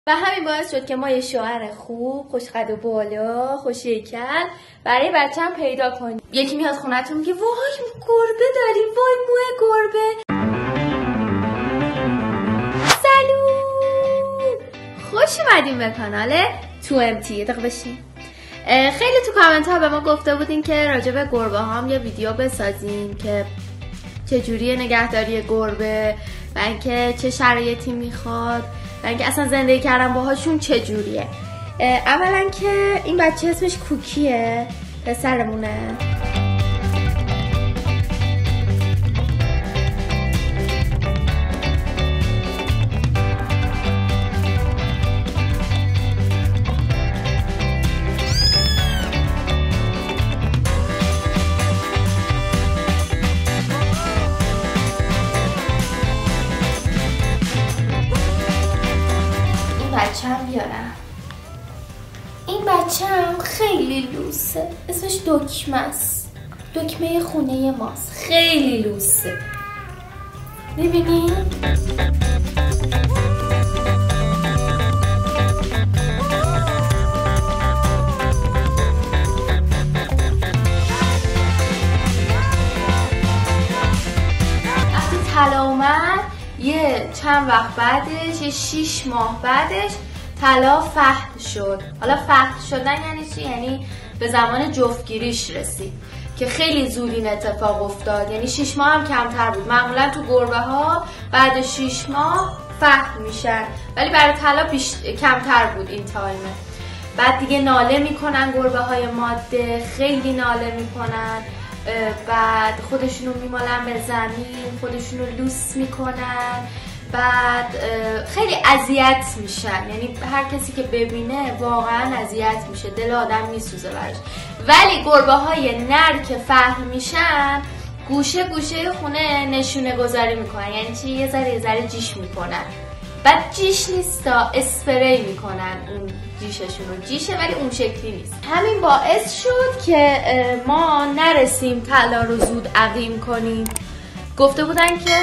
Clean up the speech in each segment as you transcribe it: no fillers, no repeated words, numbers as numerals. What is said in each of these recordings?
و همین باعث شد که ما یه شوهر خوب، خوش قد و بالا، خوش هیکل برای بچه‌م پیدا کنیم. یکی میاد خونه‌تون میگه وای گربه داریم، وای موه گربه. سلام، خوش اومدیم به کانال 2MT. یه دقیقه بشین. خیلی تو کامنت ها به ما گفته بودین که راجع به گربه هام یه ویدیو بسازیم که چجوریه نگهداری گربه و اینکه چه شرایطی میخواد و اینکه اصلا زندگی کردن باهاشون چجوریه. اولا که این بچه اسمش کوکیه، پسرمونه. بچه‌م بیارم. این بچه‌م خیلی لوسه، اسمش دکمه است، دکمه خونه ماست، خیلی لوسه. ببینید وقتی طلا اومد یه چند وقت بعدش، یه 6 ماه بعدش طلا فحل شد. حالا فحل شدن یعنی چی؟ یعنی به زمان جفتگیریش رسید که خیلی زود این اتفاق افتاد. یعنی 6 ماه هم کمتر بود. معمولا تو گربه ها بعد 6 ماه فحل میشن، ولی برای طلا کمتر بود این تایمه. بعد دیگه ناله میکنن گربه های ماده، خیلی ناله میکنن، بعد خودشونو میمالن به زمین، خودشونو لوس میکنن، بعد خیلی اذیت میشن. یعنی هر کسی که ببینه واقعا اذیت میشه، دل آدم میسوزه براش. ولی گربه های نر که فحل میشن گوشه گوشه خونه نشونه گذاری میکنن. یعنی چی؟ یه ذره جیش میکنن. بعد جیش نیستا، اسپری میکنن اون جیششون رو. جیشه ولی اون شکلی نیست. همین باعث شد که ما نرسیم طلا رو زود عقیم کنیم. گفته بودن که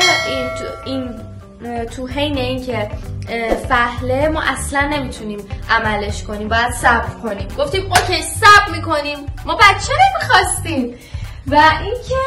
تو حین این که فحله ما اصلا نمیتونیم عملش کنیم، باید صبر کنیم. گفتیم اوکی صبر میکنیم، ما بچه نمیخواستیم. و اینکه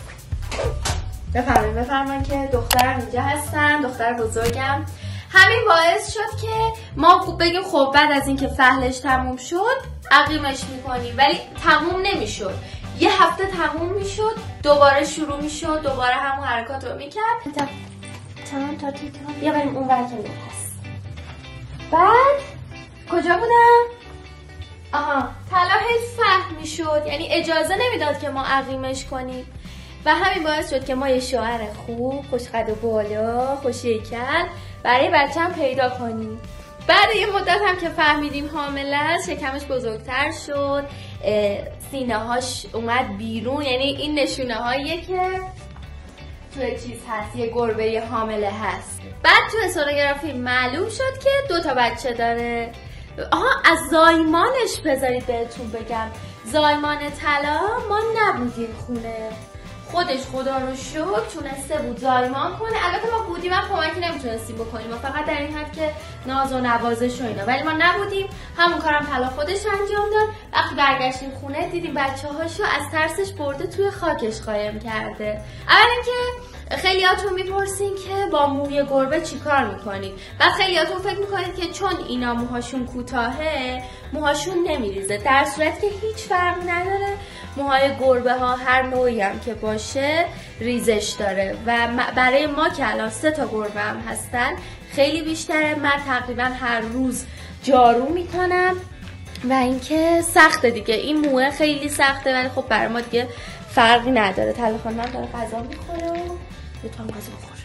بفرمایید که دخترم اینجا هستن، دختر بزرگم. همین باعث شد که ما بگیم خب بعد از اینکه فحلش تموم شد عقیمش میکنیم، ولی تموم نمیشد. یه هفته تموم میشد، دوباره شروع میشد، دوباره همون حرکات رو میکرد. تمام تا تیتران بیا بریم اون ور که هست. بعد کجا بودم؟ آها، طلا هی فحل میشد، یعنی اجازه نمیداد که ما عقیمش کنیم. و همین باعث شد که ما یه شوهر خوب، خوش قد و بالا، خوش هیکل برای بچه‌م پیدا کنیم. بعد یه مدت هم که فهمیدیم حامله است، شکمش بزرگتر شد، سینه هاش اومد بیرون. یعنی این نشونه هاییه که توی چیز هست، یه گربه حامله هست. بعد توی سونوگرافی معلوم شد که 2 تا بچه داره. از زایمانش بذارید بهتون بگم، زایمان طلا ما نبودیم خونه، خودش خدا رو شکر تونسته بود زایمان کنه. البته ما بودیم هم کمکی نمیتونستیم بکنیم، ما فقط در این حد که ناز و نوازش و اینا، ولی ما نبودیم. همون کارم طلا خودش انجام داد. وقتی برگشتیم خونه دیدیم بچه‌هاشو از ترسش برده توی خاکش قایم کرده. اول اینکه خیلیاتون میپرسین که با موی گربه چیکار میکنید. بعد خیلیاتون فکر میکنید که چون اینا موهاشون کوتاهه موهاشون نمیریزه، در صورتی که هیچ فرقی نداره. موهای گربه ها هر نوعی هم که باشه ریزش داره و برای ما که الان 3 تا گربه هم هستن خیلی بیشتره. من تقریبا هر روز جارو میکنم و اینکه سخته دیگه، این موه خیلی سخته، ولی خب برای ما دیگه فرقی نداره. طلا خانم داره غذا میخوره و بتونم غذا بخوره.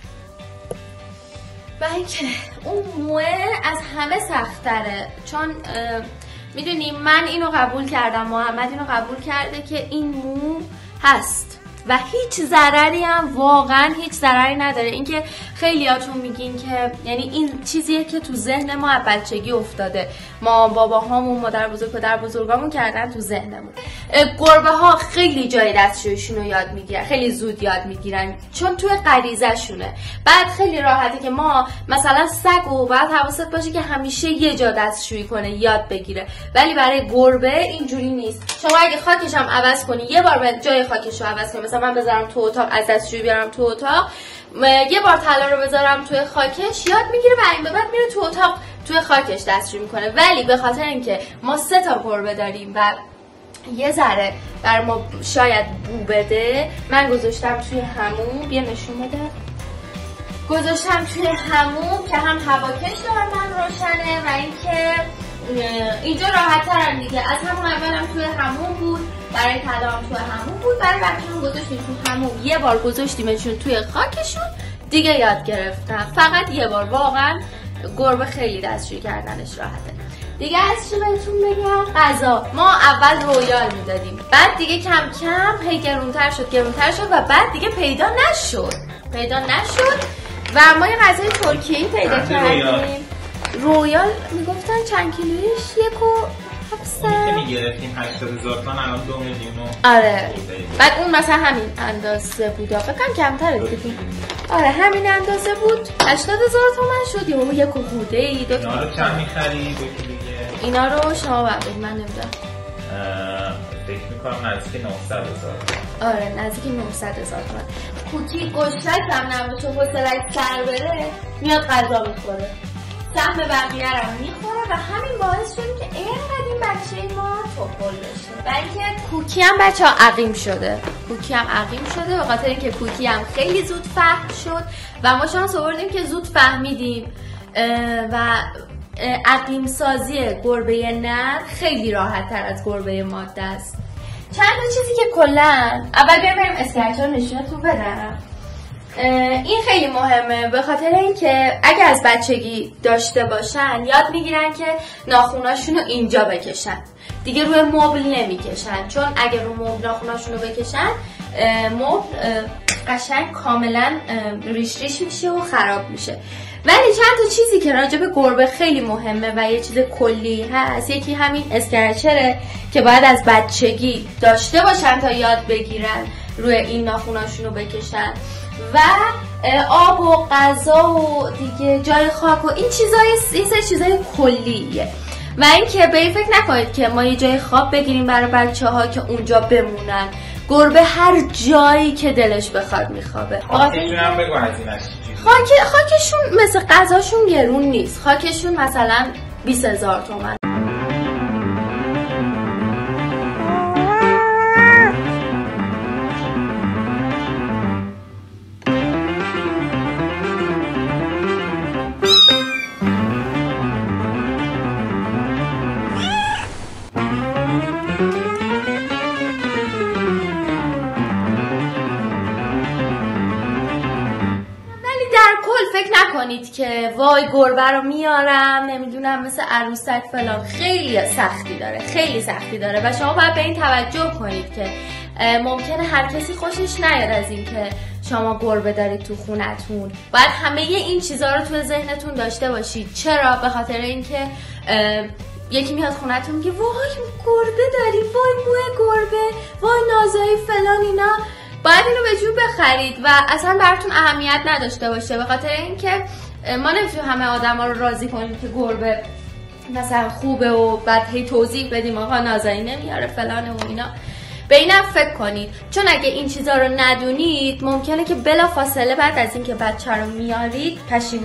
و اینکه اون موه از همه سخت‌تره، چون میدونیم من اینو قبول کردم، محمد اینو قبول کرده که این مو هست و هیچ ضرری هم واقعا هیچ ضرری نداره. اینکه خیلیاتون میگین که یعنی این چیزیه که تو ذهن ما از بچگی افتاده، ما باباهامون، مادر بزرگ، پدر بزرگامون کردن تو ذهنمون. گربه ها خیلی جای دستشویشون رو یاد میگیرن، خیلی زود یاد میگیرن چون توی غریزه شونه. بعد خیلی راحته که ما مثلا سگو باید حواست باشه که همیشه یه جا دستشویی کنه یاد بگیره، ولی برای گربه اینجوری نیست. شما اگه خاکش هم عوض کنی، یه بار جای خاکش رو عوض کنی، مثلا من بذارم تو اتاق، از دستشویی بیارم تو اتاق، یه بار طلا رو بذارم توی خاکش، یاد میگیره و این به بعد میره تو اتاق توی خاکش دستشویی میکنه. ولی به خاطر اینکه ما 3 تا گربه داریم و یه ذره بر ما شاید بو بده، من گذاشتم توی حموم. بیا نشون بده. گذاشتم توی حموم که هم هواکش من روشنه و اینکه اینجا راحت ترن دیگه. از همون اولم توی حموم بود، برای طلا هم توی حموم بود، برای بچه‌ها گذاشتیم توی حموم. یه بار گذاشتیمشون توی خاکشون دیگه یاد گرفتم. فقط یه بار. واقعا گربه خیلی دستشویی کردنش راحته. دیگه از چی بهتون بگم؟ غذا. ما اول رویال میدادیم، بعد دیگه کم کم هی گرونتر شد و بعد دیگه پیدا نشد و ما یه غذای ترکیه‌ای پیدا کردیم. رویال میگفتن چند کیلویش 1.7 میگرفتیم 80,000 تومان، الان 2 میلیون. آره. بعد اون مثلا همین اندازه بود، فکر کنم کمتره دیگه. آره همین اندازه بود. 80,000 تومان شد. یهو یک خوده‌ای 2 اینا رو چند می‌خری؟ اینا رو شما بگید، من نمیدونم. فکر می‌کنم نزدیک 900,000. آره نزدیک 900,000 تومان. کوکی گشتک هم نباشه، حوصله‌اش سر بره میاد غذا میخوره، سهم بقیه رو میخوره و همین باعث شده که اینقدر این بچه ما توپل بشه. و اینکه کوکی هم بچه ها عقیم شده. به خاطر اینکه کوکی هم خیلی زود فهم شد و ما شانس آوردیم که زود فهمیدیم و عقیم سازی گربه نر خیلی راحت تر از گربه ماده است. چند تا چیزی که کلا اول بریم اسکرچ رو نشونتون بدم. این خیلی مهمه به خاطر اینکه اگه از بچگی داشته باشن یاد میگیرن که ناخوناشون رو اینجا بکشن، دیگه روی مبل نمیکشن، چون اگه روی مبل ناخوناشون رو بکشن مبل قشنگ کاملا ریش میشه و خراب میشه. ولی چند تا چیزی که راجع به گربه خیلی مهمه و یه چیز کلی هست، یکی همین اسکرچره که باید از بچگی داشته باشن تا یاد بگیرن روی این ناخوناشون رو بکشن، و آب و غذا و دیگه جای خاک و این چیزای کلیه. و اینکه به این فکر نکنید که ما یه جای خواب بگیریم برای بچه‌ها که اونجا بمونن. گربه هر جایی که دلش بخواد میخوابه. خاکشون بگو هزینه‌اش خاکشون مثل غذاشون گرون نیست. خاکشون مثلا 20,000 تومان. فکر نکنید که وای گربه رو میارم نمیدونم مثل عروسک فلان. خیلی سختی داره و شما باید به این توجه کنید که ممکنه هر کسی خوشش نیاد از این که شما گربه دارید تو خونتون. باید همه این چیزها رو تو ذهنتون داشته باشید. چرا؟ به خاطر اینکه یکی میاد خونتون میگه وای گربه داری، وای موی گربه، وای نازایی فلان اینا. باید اینو به جور بخرید و اصلا براتون اهمیت نداشته باشه، به خاطر اینکه ما نمیتونیم همه آدما رو راضی کنیم که گربه مثلا خوبه و بعد هی توضیح بدیم آقا نازایی نمیاره فلانه و اینا. به اینم فکر کنید، چون اگه این چیزا رو ندونید ممکنه که بلا فاصله بعد از اینکه بچه رو میارید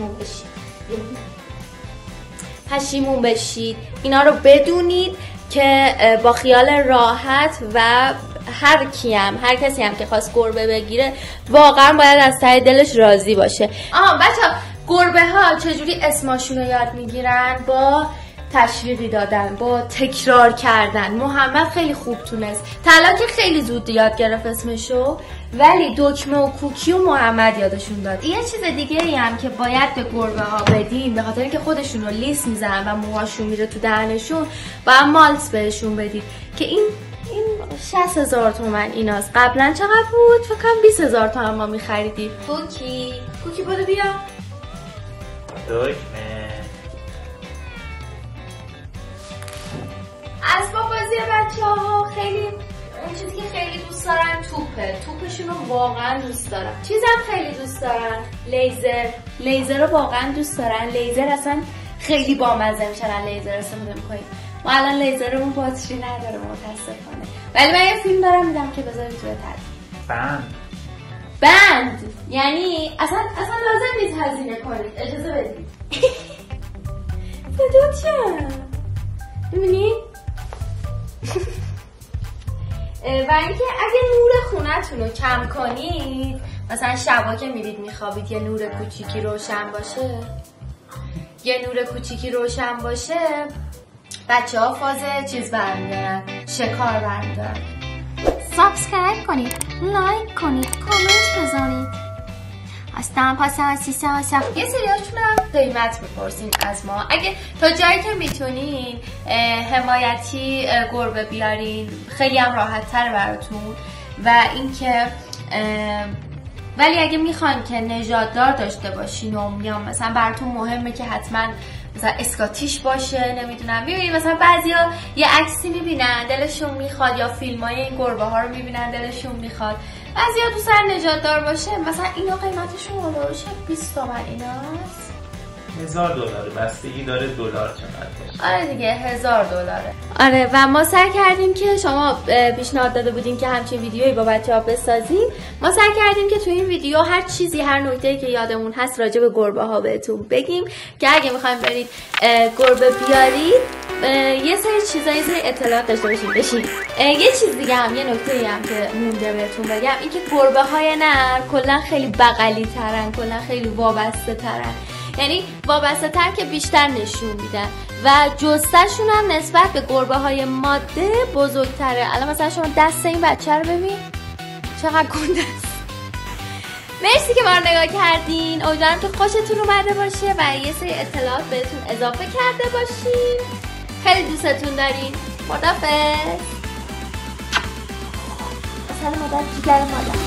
پشیمون بشید. اینا رو بدونید که با خیال راحت و هر کسی هم که خواست گربه بگیره واقعا باید از ته دلش راضی باشه. بچه‌ها گربه ها چجوری اسماشون رو یاد میگیرن؟ با تشویقی دادن، با تکرار کردن. محمد خیلی خوب تونست. طلا که خیلی زود یاد گرفت اسمشو، ولی دکمه و کوکی و محمد یادشون داد. یه چیز دیگه ای هم که باید به گربه ها بدیم، به خاطر اینکه خودشون رو لیس میزنن و موهاشون میره تو دهنشون، باید مالت بهشون بدید که این 60,000 تومان ایناست. قبلا چقدر بود؟ فکر کنم 20,000 تومان ما میخریدیم. کوکی بودو بیا. دکمه. اسباب بازی بچه‌ها خیلی اون چیزی که خیلی دوست دارن توپشون رو واقعا دوست دارن. چیزم خیلی دوست دارن لیزر رو واقعا دوست دارن. لیزر اصلا خیلی بامزه میشن لیزر استفاده میکنیم. ما الان لیزرمون باتری نداره متاسفانه، ولی من یه فیلم دارم میدم که بذاری توی تدریج. بند یعنی اصلا لازم نیست هزینه کنید، اجازه بدید. فدات شم. میبینی؟ و اینکه اگه نور خونتون رو کم کنید، مثلا شبا که میرید میخوابید یه نور کوچیکی روشن باشه، بچه ها فاز چیز برمیدارن، شکار برمیدارن. سابسکرایب کنید، لایک کنید، کامنت بذارید. یه سریاشون هم قیمت میپرسین از ما. اگه تا جایی که میتونین حمایتی گربه بیارین خیلی هم راحت تر براتون. و اینکه ولی اگه میخواین که نژاددار داشته باشین و میام مثلا براتون مهمه که حتما مثلا اسکاتیش باشه، نمیدونم میبینید مثلا بعضیا یه عکسی میبینن دلشون میخواد، یا فیلمای این گربه ها رو میبینن دلشون میخواد، بعضیا دوست دارن نژاددار باشه. مثلا اینا قیمتشون هولوش 20 تومن ایناست. $1000 بستگی داره دلار چقدر. آره دیگه $1000. آره و ما سعی کردیم که شما پیشنهاد داده بودین که همچین ویدیویی با بچه‌ها بسازیم. ما سعی کردیم که تو این ویدیو هر چیزی، هر نکته‌ای که یادمون هست راجع به گربه ها بهتون بگیم که اگه می‌خواید برید گربه بیارید یه سری چیزا، یه سری اطلاعات داشته باشین. یه چیز دیگه هم، یه نکته‌ای هم که مونده بهتون بگم، این که گربه‌های نر کلا خیلی بغلی‌ترن، کلا خیلی وابسته‌ترن. یعنی وابسته تر که بیشتر نشون میدن و جستشون هم نسبت به گربه های ماده بزرگتره. الان مثلا شما دست این بچه رو ببین چقدر گنده است. مرسی که ما رو نگاه کردین. امیدوارم که خوشتون اومده باشه و یه سری اطلاعات بهتون اضافه کرده باشیم. خیلی دوستتون دارین. خدافظ. مثلا مادر جیگر مادر.